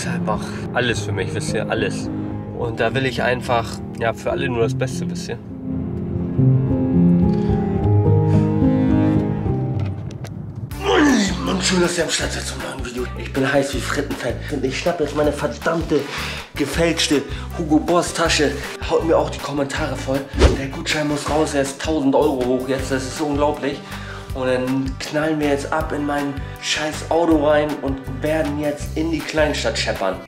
ist einfach alles für mich, wisst ihr, alles. Und da will ich einfach, ja, für alle nur das Beste, wisst ihr. Und schön, dass ihr am Start seid zum neuen Video. Ich bin heiß wie Frittenfett. Ich schnappe jetzt meine verdammte, gefälschte Hugo Boss Tasche. Haut mir auch die Kommentare voll. Der Gutschein muss raus, er ist 1000 Euro hoch jetzt, das ist unglaublich. Und dann knallen wir jetzt ab in mein scheiß Auto rein und werden jetzt in die Kleinstadt scheppern.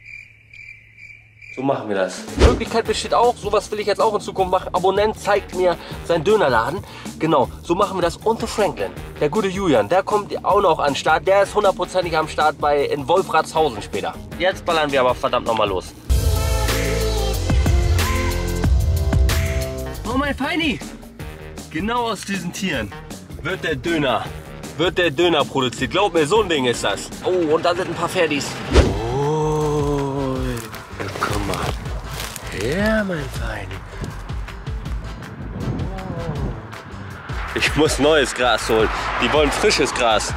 So machen wir das. Die Möglichkeit besteht auch, sowas will ich jetzt auch in Zukunft machen. Abonnent zeigt mir seinen Dönerladen. Genau, so machen wir das. Und der Franklin, der gute Julian, der kommt auch noch an den Start. Der ist hundertprozentig am Start in Wolfratshausen später. Jetzt ballern wir aber verdammt nochmal los. Oh mein Feini! Genau aus diesen Tieren wird der Döner produziert. Glaub mir, so ein Ding ist das. Oh, und da sind ein paar Pferdis. Guck mal. Ja, mein Feini. Ich muss neues Gras holen. Die wollen frisches Gras.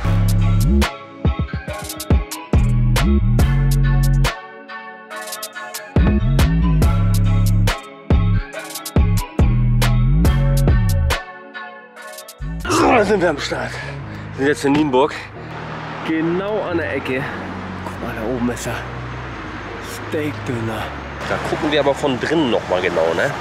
So, da sind wir am Start. Wir sind jetzt in Nienburg. Genau an der Ecke. Guck mal, da oben ist er. Steakdöner. Da gucken wir aber von drinnen noch mal genau, ne?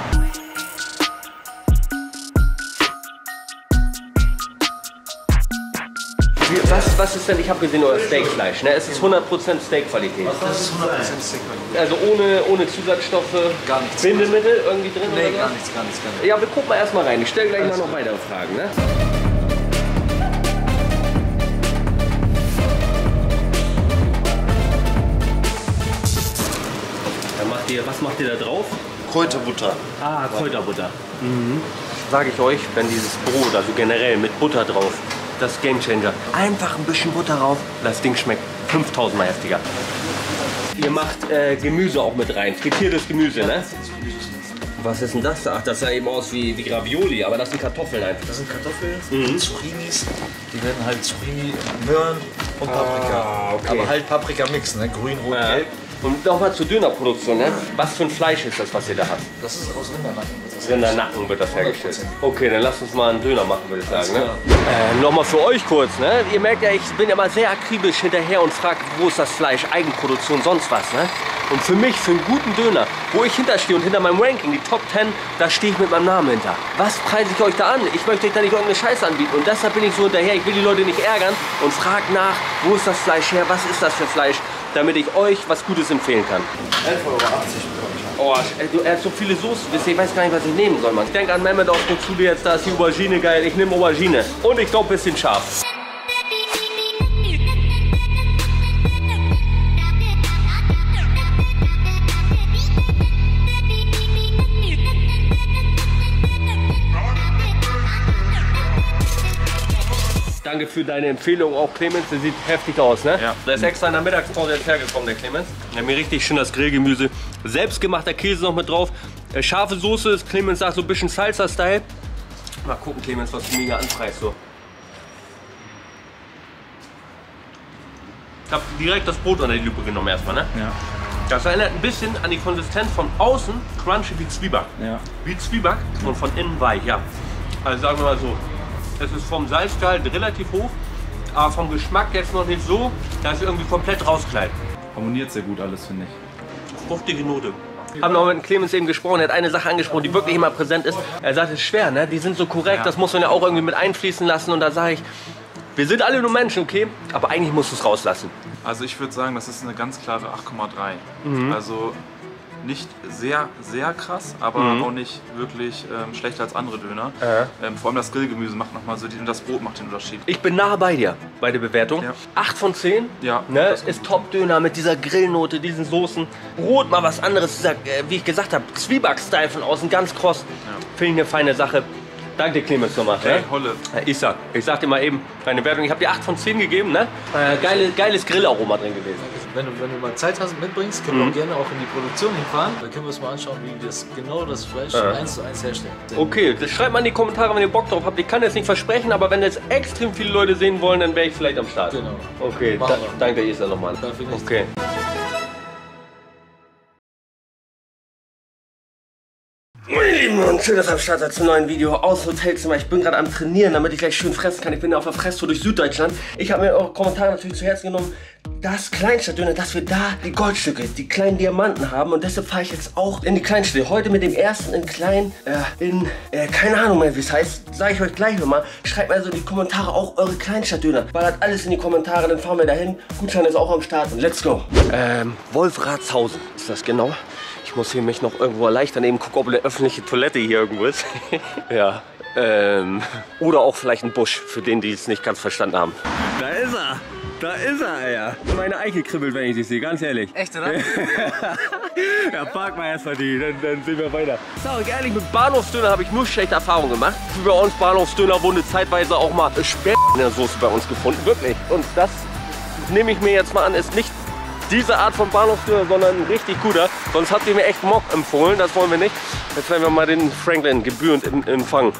Was ist denn, ich habe gesehen, euer Steakfleisch, ne? Es ist 100% Steakqualität. Das ist 100% Steakqualität. Also ohne Zusatzstoffe, gar nichts. Bindemittel irgendwie drin? Nee, oder gar was? nichts. Ja, wir gucken mal erstmal rein. Ich stelle gleich mal noch weitere Fragen, ne? Was macht ihr da drauf? Kräuterbutter. Ah, Kräuterbutter. Mhm. Sage ich euch, wenn dieses Brot, also generell mit Butter drauf, das ist Gamechanger. Einfach ein bisschen Butter drauf, das Ding schmeckt 5000 Mal heftiger. Ihr macht Gemüse auch mit rein, frittiertes Gemüse, ne? Was ist denn das da? Ach, das sah eben aus wie Ravioli, aber das sind Kartoffeln einfach. Das sind Kartoffeln, Zucchinis. Die werden halt Zucchini, Möhren und Paprika. Okay. Aber halt Paprika-Mix, ne? Grün, Rot, Gelb. Und nochmal zur Dönerproduktion, ne? Was für ein Fleisch ist das, was ihr da habt? Das ist aus Rindernacken. Rindernacken wird das hergestellt. Okay, dann lasst uns mal einen Döner machen, würde ich sagen. Ne? Nochmal für euch kurz, ne? Ihr merkt ja, ich bin ja mal sehr akribisch hinterher und frage, wo ist das Fleisch, Eigenproduktion, sonst was, ne? Und für mich, für einen guten Döner, wo ich hinterstehe und hinter meinem Ranking, die Top 10, da stehe ich mit meinem Namen hinter. Was preise ich euch da an? Ich möchte euch da nicht irgendeine Scheiße anbieten. Und deshalb bin ich so hinterher, ich will die Leute nicht ärgern und frage nach, wo ist das Fleisch her, was ist das für Fleisch, damit ich euch was Gutes empfehlen kann. 11,80 Euro bekomme ich. Oh, er hat so viele Soßen, ich weiß gar nicht, was ich nehmen soll, Mann. Ich denke an Mehmet auf der Schule jetzt, da ist die Aubergine geil, ich nehme Aubergine. Und ich glaube, ein bisschen scharf. Danke für deine Empfehlung, auch Clemens, der sieht heftig aus, ne? Ja. Der ist extra in der Mittagspause jetzt hergekommen, der Clemens. Der hat mir richtig schön das Grillgemüse, selbstgemachter Käse noch mit drauf, scharfe Soße, Clemens sagt so ein bisschen Salsa-Style. Mal gucken, Clemens, was du mega anpreist so. Ich habe direkt das Brot unter die Lupe genommen erstmal, ne? Ja. Das erinnert ein bisschen an die Konsistenz von außen, crunchy wie Zwieback. Ja. Wie Zwieback und von innen weich, ja. Also sagen wir mal so. Es ist vom Salzgehalt relativ hoch, aber vom Geschmack jetzt noch nicht so, dass es irgendwie komplett rauskleidet. Harmoniert sehr gut alles, finde ich. Fruchtige Note. Ich habe noch mit Clemens eben gesprochen, er hat eine Sache angesprochen, die wirklich immer präsent ist. Er sagt, es ist schwer, ne? Die sind so korrekt, das muss man ja auch irgendwie mit einfließen lassen. Und da sage ich, wir sind alle nur Menschen, okay? Aber eigentlich musst du es rauslassen. Also ich würde sagen, das ist eine ganz klare 8,3. Also nicht sehr, sehr krass, aber auch nicht wirklich schlechter als andere Döner. Vor allem das Grillgemüse macht nochmal so, und das Brot macht den Unterschied. Ich bin nah bei dir, bei der Bewertung. Ja. 8 von 10, ja, ne? Ist Top-Döner mit dieser Grillnote, diesen Soßen. Brot mal was anderes, dieser, wie ich gesagt habe, Zwieback-Style von außen, ganz kross. Ja. Finde ich eine feine Sache. Danke dir, Clemens, nochmal. Hey, Holle. Ich sag dir mal eben deine Wertung. Ich habe dir 8 von 10 gegeben, ne? Geiles Grillaroma drin gewesen. Wenn du mal Zeit hast und mitbringst, können wir auch gerne auch in die Produktion hinfahren. Dann können wir uns mal anschauen, wie das genau das Fleisch 1:1 herstellen. Okay, das schreibt mal in die Kommentare, wenn ihr Bock drauf habt. Ich kann jetzt nicht versprechen, aber wenn jetzt extrem viele Leute sehen wollen, dann wäre ich vielleicht am Start. Genau. Okay, danke dir, Isa, nochmal. Okay. Lieben, und schön, dass ihr am Start seid zum neuen Video aus dem Hotelzimmer. Ich bin gerade am Trainieren, damit ich gleich schön fressen kann. Ich bin ja auf der Fresstour durch Süddeutschland. Ich habe mir eure Kommentare natürlich zu Herzen genommen. Das Kleinstadtdöner, dass wir da die Goldstücke, die kleinen Diamanten haben. Und deshalb fahre ich jetzt auch in die Kleinstädte. Heute mit dem ersten in klein, keine Ahnung mehr, wie es heißt. Sage ich euch gleich nochmal. Schreibt mir also in die Kommentare auch eure Kleinstadtdöner. Ballert alles in die Kommentare, dann fahren wir dahin. Gutschein ist auch am Start und let's go. Wolfratshausen ist das genau. Ich muss hier mich noch irgendwo erleichtern, eben gucken, ob eine öffentliche Toilette hier irgendwo ist. Ja. Oder auch vielleicht ein Busch, für den, die es nicht ganz verstanden haben. Da ist er! Da ist er, ja. Meine Eichel kribbelt, wenn ich dich sehe, ganz ehrlich. Echt, oder? Ja, park mal erstmal die, dann sehen wir weiter. Sag ich ehrlich, mit Bahnhofsdöner habe ich nur schlechte Erfahrungen gemacht. Bei uns Bahnhofsdöner wurde zeitweise auch mal Speck in der Soße bei uns gefunden, wirklich. Und das nehme ich mir jetzt mal an, ist nicht diese Art von Bahnhofsdöner, sondern ein richtig guter. Sonst habt ihr mir echt Mock empfohlen, das wollen wir nicht. Jetzt werden wir mal den Franklin gebührend empfangen.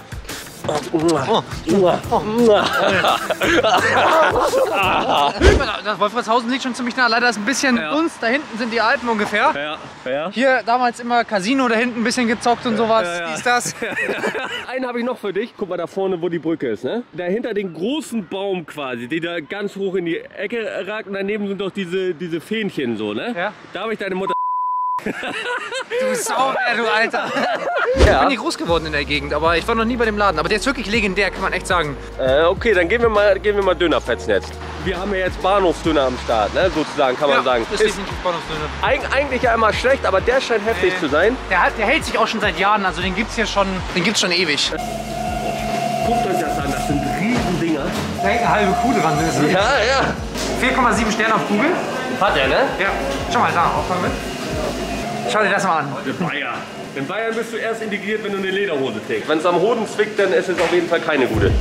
Das Wolfratshausen liegt schon ziemlich nah. Leider ist ein bisschen uns. Da hinten sind die Alpen ungefähr. Ja. Hier damals immer Casino, da hinten ein bisschen gezockt und sowas. Dies, das. Einen habe ich noch für dich. Guck mal da vorne, wo die Brücke ist, ne? Dahinter den großen Baum quasi, der da ganz hoch in die Ecke ragt. Und daneben sind doch diese Fähnchen so, ne? Ja. Da habe ich deine Mutter. Du Sau, du Alter. Ich bin hier groß geworden in der Gegend, aber ich war noch nie bei dem Laden. Aber der ist wirklich legendär, kann man echt sagen. Okay, dann gehen wir mal Döner fetzen jetzt. Wir haben ja jetzt Bahnhofsdöner am Start, ne? Sozusagen, kann man sagen. Ist definitiv Bahnhofsdöner. Eigentlich ja immer schlecht, aber der scheint heftig zu sein. Der hält sich auch schon seit Jahren, also den gibt's hier schon, schon ewig. Guckt euch das an, das sind Riesendinger. Da hängt eine halbe Kuh dran. Ja. 4,7 Sterne auf Google. Hat er, ne? Ja. Schau mal da, auffangen mit. Schau dir das mal an. Bayern. In Bayern bist du erst integriert, wenn du eine Lederhose trägst. Wenn es am Hoden zwickt, dann ist es auf jeden Fall keine gute.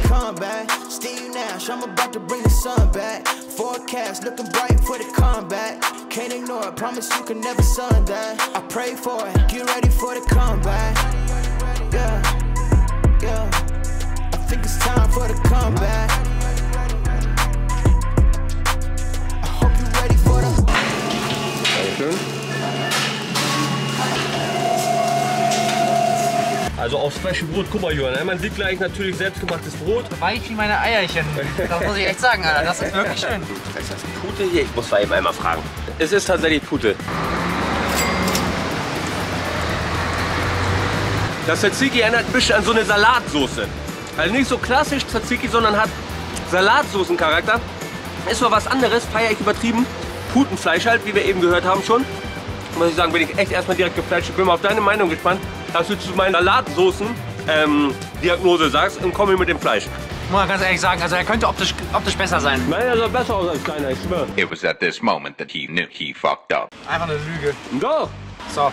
Dankeschön. Also auf Special Brot, guck mal Johann, man sieht gleich natürlich selbstgemachtes Brot. Weich wie meine Eierchen. Das muss ich echt sagen, Alter. Das ist wirklich schön. Ist das Pute hier? Ich muss mal eben einmal fragen. Es ist tatsächlich Pute. Das Tzatziki erinnert ein bisschen an so eine Salatsoße. Also nicht so klassisch Tzatziki, sondern hat Salatsoßencharakter. Ist mal was anderes, feiere ich übertrieben. Putenfleisch halt, wie wir eben gehört haben schon. Muss ich sagen, bin ich echt erstmal direkt geflasht. Ich bin mal auf deine Meinung gespannt, dass du zu meinen Salatsoßen-Diagnose sagst und komme mit dem Fleisch. Muss man ganz ehrlich sagen, also er könnte optisch besser sein. Nein, er sah besser aus als deiner, ich schwöre. It was at this moment that he knew he fucked up. Einfach eine Lüge. Go! So.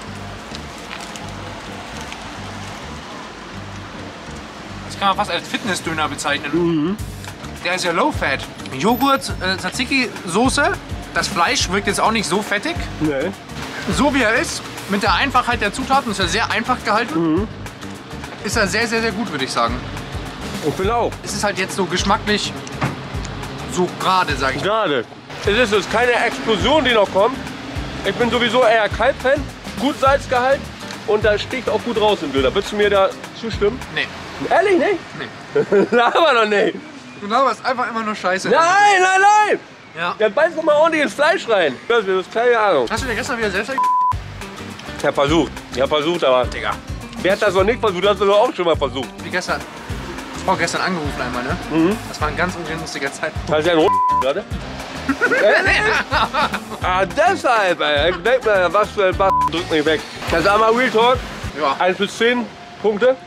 Das kann man fast als Fitnessdöner bezeichnen. Mhm. Der ist ja low fat. Joghurt, Tzatziki, Soße. Das Fleisch wirkt jetzt auch nicht so fettig. Nee. So wie er ist, mit der Einfachheit der Zutaten, ist er sehr einfach gehalten. Ist er sehr, sehr, sehr gut, würde ich sagen. Ich finde auch. Es ist halt jetzt so geschmacklich so gerade, sage ich. Gerade. Es ist keine Explosion, die noch kommt. Ich bin sowieso eher Kalb-Fan. Gut Salzgehalt und da sticht auch gut raus im Döner. Würdest du mir da zustimmen? Nee. Ehrlich nicht? Nee. Aber noch nicht. Du laberst einfach immer nur Scheiße. Nein! Ja. Dann beiß doch mal ordentlich ins Fleisch rein. Das ist keine Ahnung. Hast du dir gestern wieder selbst Ich hab versucht, aber Digga. Wer hat das noch nicht versucht? Hast du doch auch schon mal versucht. wie gestern? Frau gestern angerufen einmal, ne? Das war ein ganz ungünstiger Zeitpunkt. Hast du ja einen gerade? Deshalb, ey. Ich denk mir, was für ein drückt mich weg. Das ist einmal Real Talk. Ja. 1 bis 10 Punkte.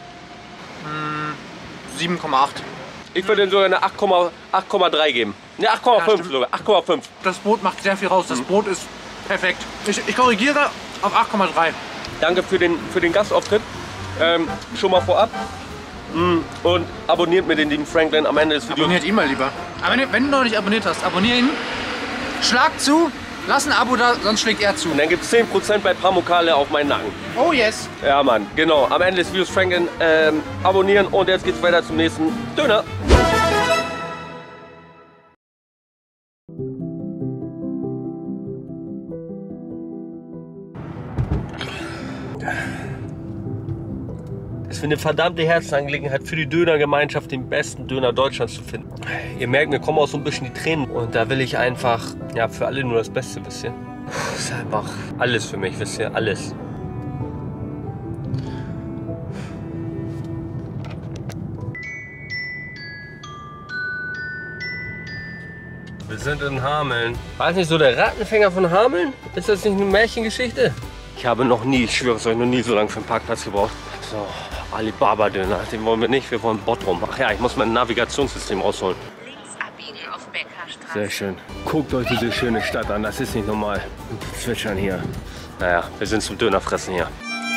7,8. Ich würde den sogar eine 8,3 geben. Ne, 8,5 sogar. 8,5. Das Brot macht sehr viel raus. Das Brot ist perfekt. Ich korrigiere auf 8,3. Danke für den Gastauftritt. Schon mal vorab. Und abonniert mir den lieben Franklin am Ende des Videos. Abonniert ihn mal lieber. Aber wenn du noch nicht abonniert hast, abonnier ihn. Schlag zu, lass ein Abo da, sonst schlägt er zu. Und dann gibt es 10% bei Pamukale auf meinen Nacken. Oh yes. Ja Mann, genau. Am Ende des Videos Franklin abonnieren und jetzt geht's weiter zum nächsten Döner. ist mir eine verdammte Herzensangelegenheit für die Dönergemeinschaft, den besten Döner Deutschlands zu finden. Ihr merkt, mir kommen auch so ein bisschen die Tränen. Und da will ich einfach, ja, für alle nur das Beste, wisst ihr. Das ist einfach alles für mich, wisst ihr, alles. Wir sind in Hameln. War es nicht so der Rattenfänger von Hameln? Ist das nicht eine Märchengeschichte? Ich habe noch nie, ich schwöre es euch, noch nie so lange für einen Parkplatz gebraucht. So, Alibaba-Döner, den wollen wir nicht, wir wollen Bottrum. Ach ja, ich muss mein Navigationssystem rausholen. Links abbiegen auf Beckerstraße. Sehr schön. Guckt euch diese schöne Stadt an, das ist nicht normal. Und zwitschern hier. Naja, wir sind zum Dönerfressen hier.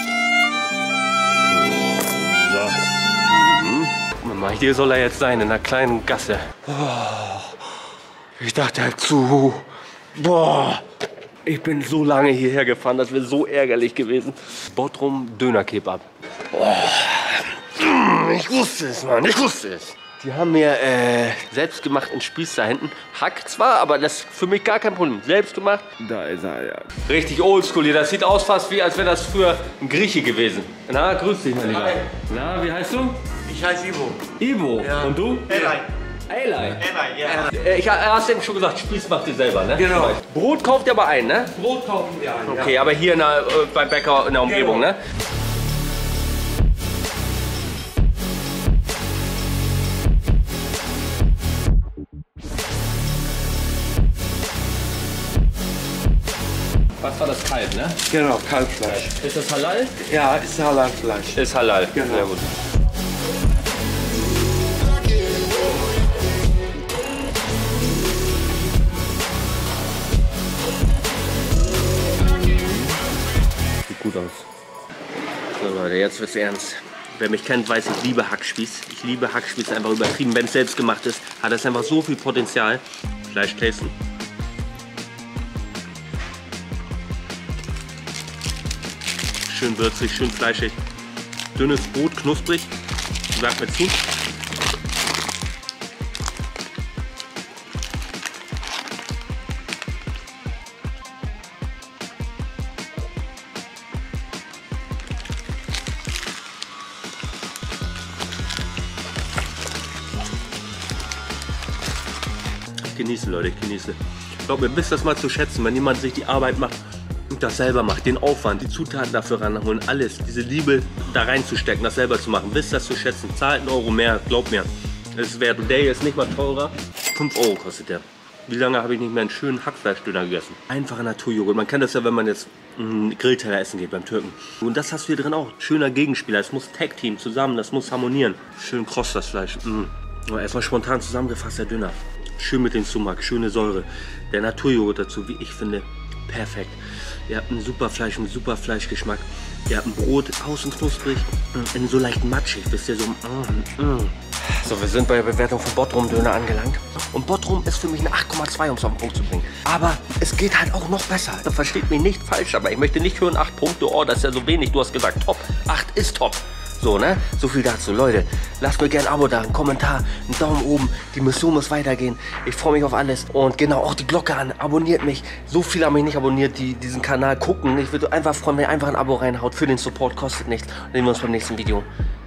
So. Mama, hier soll er jetzt sein, in einer kleinen Gasse. Oh, ich dachte halt zu. Boah. Ich bin so lange hierher gefahren, das wäre so ärgerlich gewesen. Bottrum Döner-Kebab. Oh. Ich wusste es, Mann, ich wusste es. Die haben mir selbst gemacht einen Spieß da hinten. Hack zwar, aber das ist für mich gar kein Problem. Selbst gemacht. Da ist er, ja. Richtig oldschool hier. Das sieht aus fast wie, als wäre das früher ein Grieche gewesen. Na, grüß dich, mein Lieber. Hi. Na, wie heißt du? Ich heiße Ivo. Ivo. Ja. Und du? Eli. Eli. Ja. Ich hast eben schon gesagt, Spieß macht ihr selber, ne? Genau. Brot kauft ihr aber ein, ne? Brot kaufen wir ein. Okay, aber hier beim Bäcker in der Umgebung, Genau. ne? Was war das Kalb, ne? Genau, Kalbfleisch. Ist das halal? Ja, ist Halalfleisch. Ist halal. Genau. Sehr gut. Sieht gut aus. So Leute, jetzt wird's ernst. Wer mich kennt, weiß, ich liebe Hackspieß. Ich liebe Hackspieß, einfach übertrieben. Wenn es selbst gemacht ist, hat es einfach so viel Potenzial. Fleisch tasten. Schön würzig, schön fleischig. Dünnes Brot, knusprig. Sagt mir zu. Genieße, Leute, genieße. Glaubt mir, wisst das mal zu schätzen, wenn jemand sich die Arbeit macht und das selber macht, den Aufwand, die Zutaten dafür ranholen, alles, diese Liebe da reinzustecken, das selber zu machen. Wisst das zu schätzen, zahlt 1 Euro mehr, glaubt mir. Das ist wert. Und der hier ist nicht mal teurer. 5 Euro kostet der. Wie lange habe ich nicht mehr einen schönen Hackfleischdöner gegessen? Einfacher Naturjoghurt. Man kennt das ja, wenn man jetzt einen Grillteller essen geht beim Türken. Und das hast du hier drin auch. Schöner Gegenspieler. Es muss Tag-Team zusammen, das muss harmonieren. Schön kross das Fleisch. Erstmal spontan zusammengefasst der Döner. Schön mit dem Sumak, schöne Säure. Der Naturjoghurt dazu, wie ich finde, perfekt. Ihr habt ein super Fleisch, einen super Fleischgeschmack. Ihr habt ein Brot, außen knusprig, innen so leicht matschig, wisst ihr, so. So, wir sind bei der Bewertung von Bottrum Döner angelangt. Und Bottrum ist für mich eine 8,2, um es auf den Punkt zu bringen. Aber es geht halt auch noch besser. Versteht mich nicht falsch, aber ich möchte nicht hören 8 Punkte, oh, das ist ja so wenig. Du hast gesagt, top. 8 ist top. So, ne? So viel dazu. Leute, lasst mir gerne ein Abo da, einen Kommentar, einen Daumen oben. Die Mission muss weitergehen. Ich freue mich auf alles. Und genau, auch die Glocke an. Abonniert mich. So viele haben mich nicht abonniert, die diesen Kanal gucken. Ich würde einfach freuen, wenn ihr einfach ein Abo reinhaut. Für den Support kostet nichts. Und sehen wir uns beim nächsten Video.